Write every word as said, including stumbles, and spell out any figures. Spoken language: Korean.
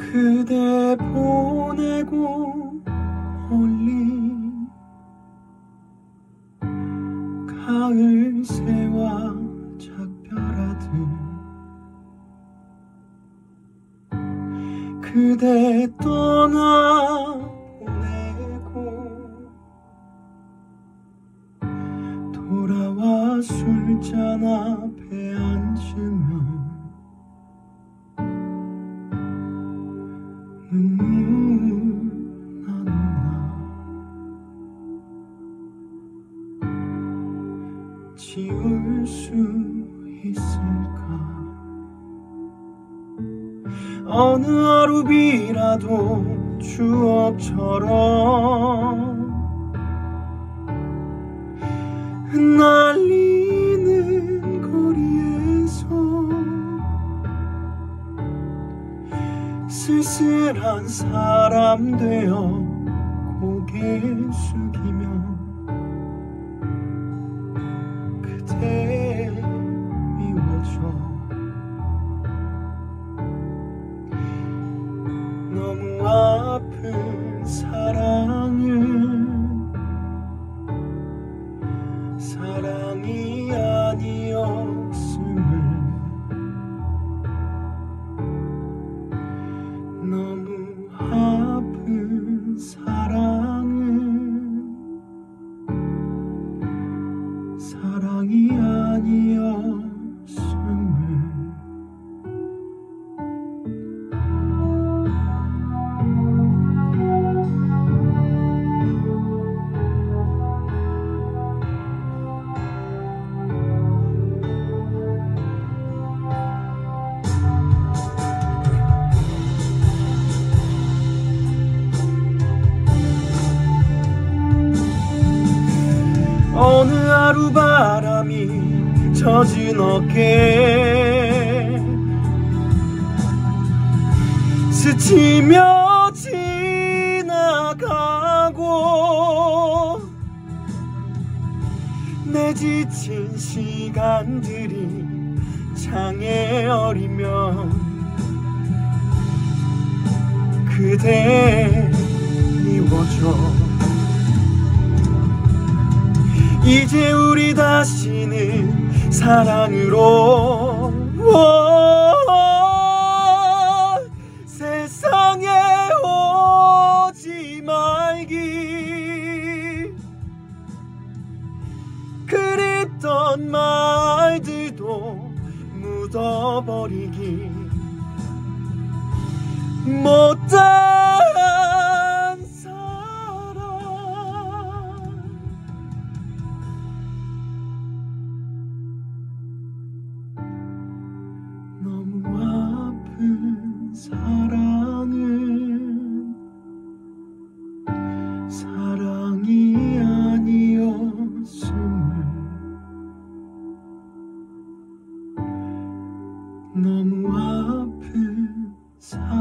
그대 보내고 멀리 가을 새와 작별하듯 그대 떠나 보내고 돌아와 술잔 앞에 앉으면 눈물 나누나 지울 수 있을까. 어느 하루 비라도 추억처럼 흩날리는 거리에서 쓸쓸한 사람 되어 고개 숙이며 그대 미워져 너무 아픈 사랑은 사랑이 아니었음을 너무 아픈 사랑은 사랑이 아니었음을. 어느 하루 바람이 젖은 어깨 스치며 지나가고 내 지친 시간들이 창에 어리면 그대 미워져 이제 우리 다시는 사랑으로 세상에 오지 말기. 그립던 말들도 묻어버리기. 못다한 사랑 너무 아픈 사랑은 사랑이 아니었음을 너무 아픈 사랑